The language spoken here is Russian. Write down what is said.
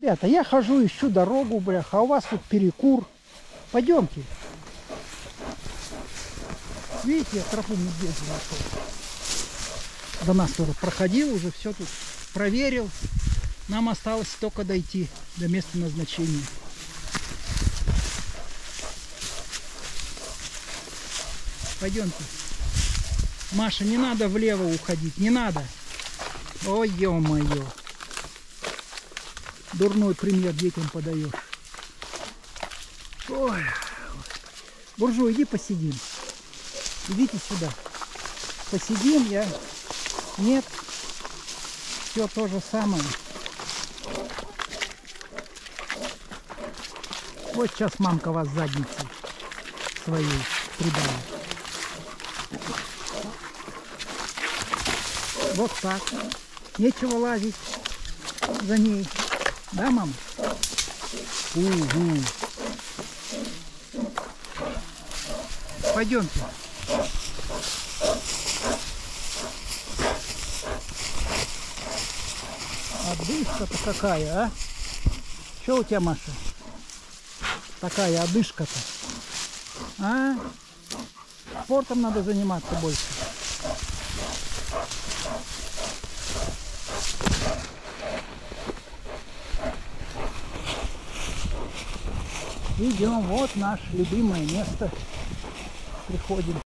Ребята, я хожу, ищу дорогу, бляха, а у вас тут перекур. Пойдемте. Видите, я тропу медведя нашел. До нас тоже проходил, уже все тут проверил. Нам осталось только дойти до места назначения. Пойдемте. Маша, не надо влево уходить, не надо. Ой, ё-моё. Дурной пример детям подаешь. Ой. Буржуй, иди посидим. Идите сюда. Посидим, я... Нет. Все то же самое. Вот сейчас мамка вас задницей своей придавит. Вот так. Нечего лазить за ней. Да, мама? Угу. Пойдемте. Одышка-то какая, а? Что у тебя, Маша? Такая одышка-то. А? Спортом надо заниматься больше. Идем, вот наше любимое место. Приходим.